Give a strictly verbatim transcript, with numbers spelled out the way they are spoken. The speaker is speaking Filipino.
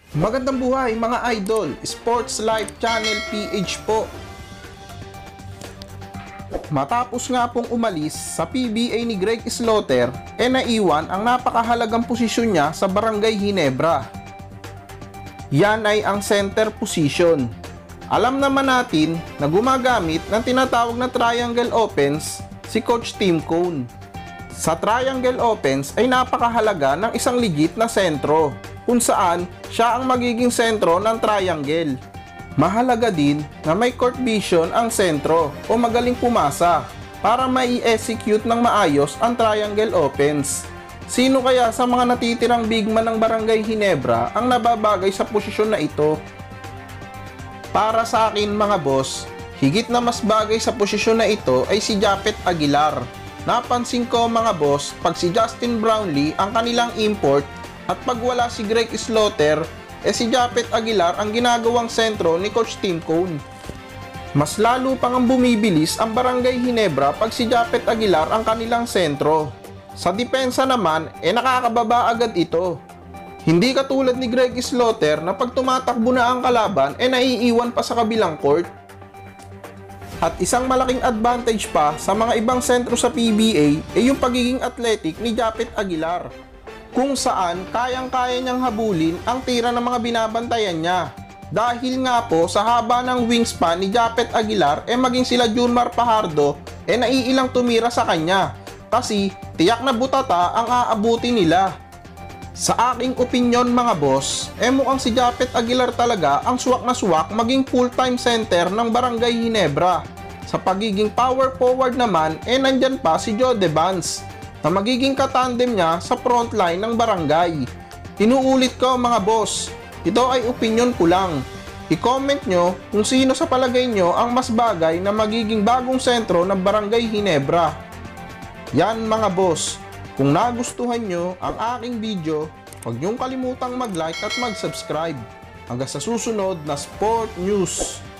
Magandang buhay mga idol, Sports Life Channel P H po. Matapos nga pong umalis sa P B A ni Greg Slaughter, e naiwan ang napakahalagang posisyon niya sa Barangay Ginebra. Yan ay ang center position. Alam naman natin na gumagamit ng tinatawag na triangle offense si Coach Tim Cone. Sa triangle offense ay napakahalaga ng isang legit na sentro, kung saan siya ang magiging sentro ng triangle. Mahalaga din na may court vision ang sentro o magaling pumasa para mai-execute ng maayos ang triangle offense. Sino kaya sa mga natitirang bigman ng Barangay Ginebra ang nababagay sa posisyon na ito? Para sa akin mga boss, higit na mas bagay sa posisyon na ito ay si Japet Aguilar. Napansin ko mga boss, pag si Justin Brownlee ang kanilang import at pag wala si Greg Slaughter, eh si Japet Aguilar ang ginagawang sentro ni Coach Tim Cone. Mas lalo pang ang bumibilis ang Barangay Ginebra pag si Japet Aguilar ang kanilang sentro. Sa depensa naman, eh nakakababa agad ito. Hindi katulad ni Greg Slaughter na pag tumatakbo na ang kalaban, eh naiiwan pa sa kabilang court. At isang malaking advantage pa sa mga ibang sentro sa P B A ay yung pagiging athletic ni Japet Aguilar, kung saan kayang-kaya niyang habulin ang tira ng mga binabantayan niya. Dahil nga po sa haba ng wingspan ni Japet Aguilar, eh maging sila Junmar Fajardo eh naiilang tumira sa kanya kasi tiyak na butata ang aabuti nila. Sa aking opinyon mga boss, eh mukhang si Japet Aguilar talaga ang suwak na suwak maging full-time center ng Barangay Ginebra. Sa pagiging power forward naman, eh nandyan pa si Jode Vance na magiging katandem niya sa frontline ng barangay. Inuulit ko mga boss, ito ay opinion ko lang. I-comment nyo kung sino sa palagay nyo ang mas bagay na magiging bagong sentro ng Barangay Ginebra. Yan mga boss, kung nagustuhan nyo ang aking video, huwag nyong kalimutang mag-like at mag-subscribe. Hanggang sa susunod na Sport News.